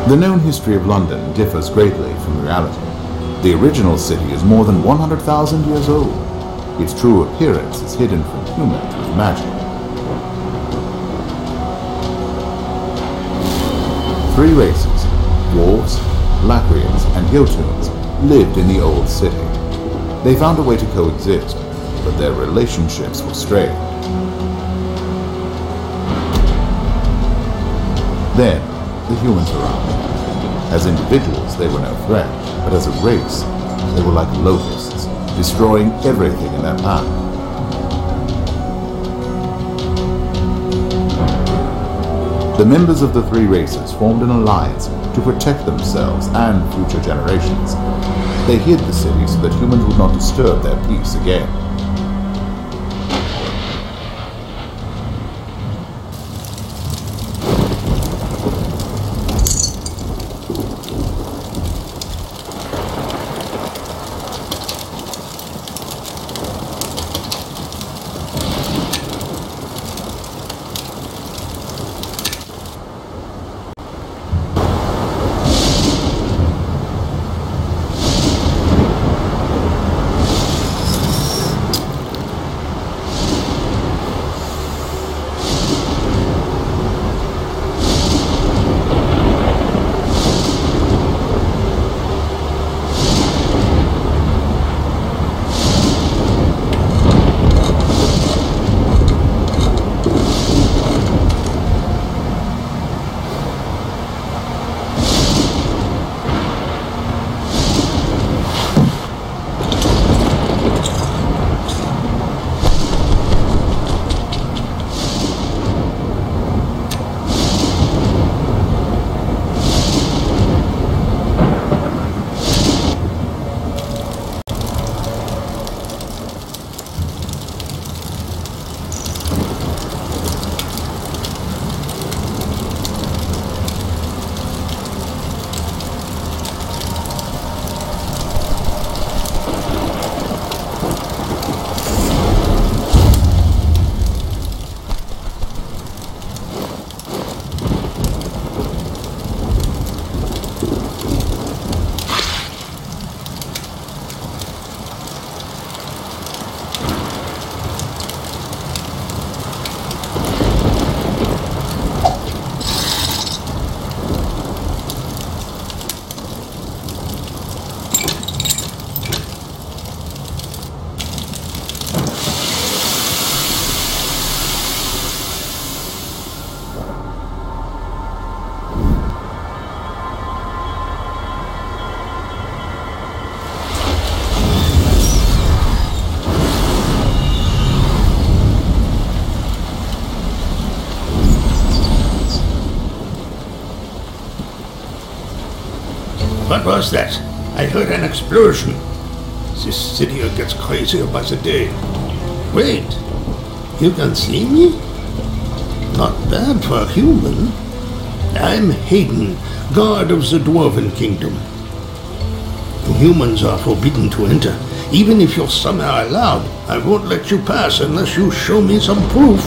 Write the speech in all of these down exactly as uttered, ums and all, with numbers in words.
The known history of London differs greatly from reality. The original city is more than one hundred thousand years old. Its true appearance is hidden from humans with magic. Three races, dwarves, Lacrians, and Jotuns, lived in the old city. They found a way to coexist, but their relationships were strained. Then, the humans arrived. As individuals, they were no threat, but as a race, they were like locusts, destroying everything in their path. The members of the three races formed an alliance to protect themselves and future generations. They hid the city so that humans would not disturb their peace again. What was that? I heard an explosion. This city gets crazier by the day. Wait, you can see me? Not bad for a human. I'm Hayden, guard of the Dwarven Kingdom. Humans are forbidden to enter. Even if you're somehow allowed, I won't let you pass unless you show me some proof.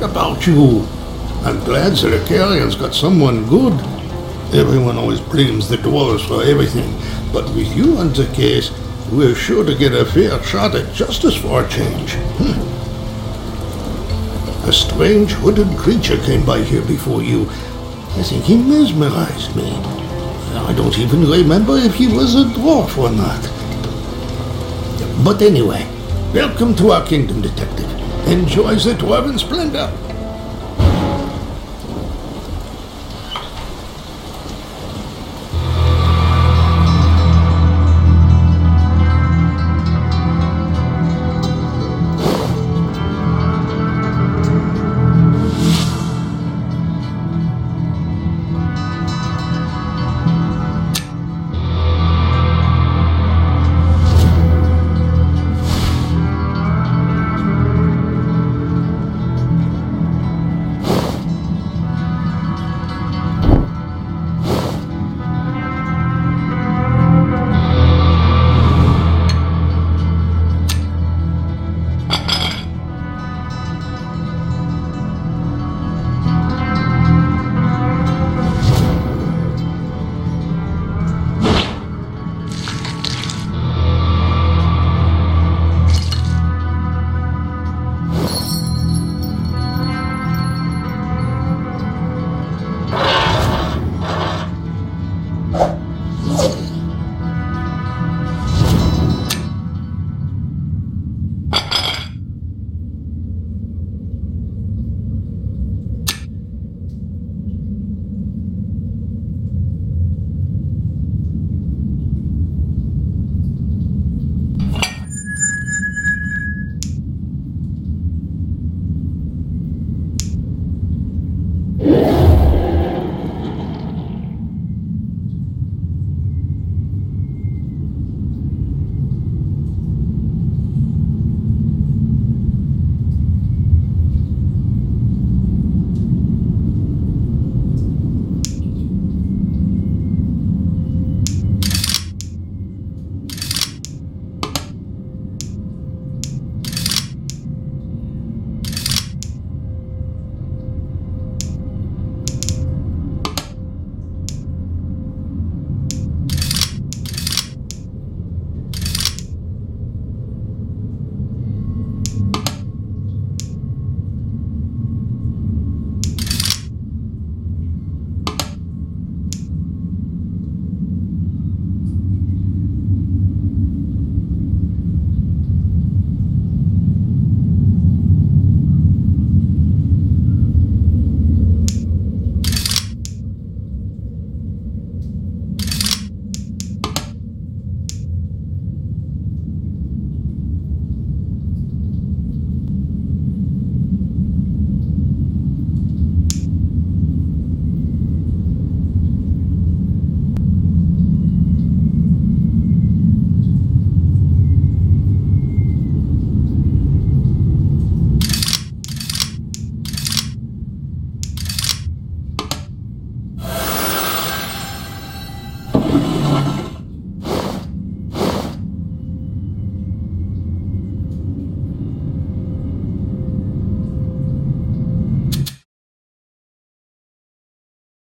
about you. I'm glad the Icarians got someone good. Everyone always blames the dwarves for everything, but with you on the case, we're sure to get a fair shot at justice for a change. Hm. A strange hooded creature came by here before you. I think he mesmerized me. I don't even remember if he was a dwarf or not. But anyway, welcome to our kingdom, detective. Enjoy the dwarven splendor.